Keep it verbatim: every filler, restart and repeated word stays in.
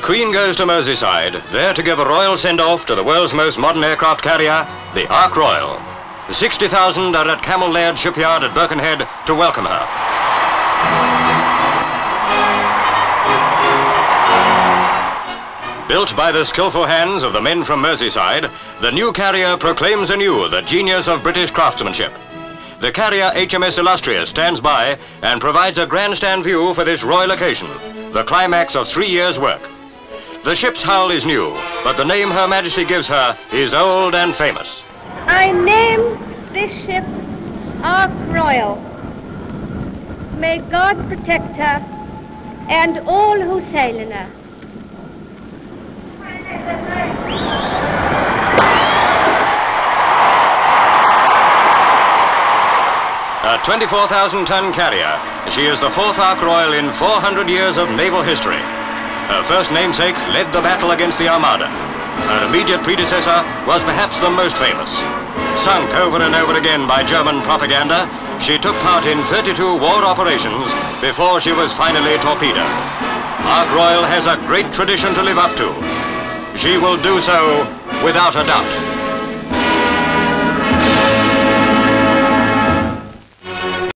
Queen goes to Merseyside, there to give a royal send-off to the world's most modern aircraft carrier, the Ark Royal. sixty thousand are at Cammel Lairds Shipyard at Birkenhead to welcome her. Built by the skillful hands of the men from Merseyside, the new carrier proclaims anew the genius of British craftsmanship. The carrier H M S Illustrious stands by and provides a grandstand view for this royal occasion, the climax of three years' work. The ship's hull is new, but the name Her Majesty gives her is old and famous. I name this ship Ark Royal. May God protect her and all who sail in her. A twenty-four thousand ton carrier, she is the fourth Ark Royal in four hundred years of naval history. Her first namesake led the battle against the Armada. Her immediate predecessor was perhaps the most famous. Sunk over and over again by German propaganda, she took part in thirty-two war operations before she was finally torpedoed. Ark Royal has a great tradition to live up to. She will do so without a doubt.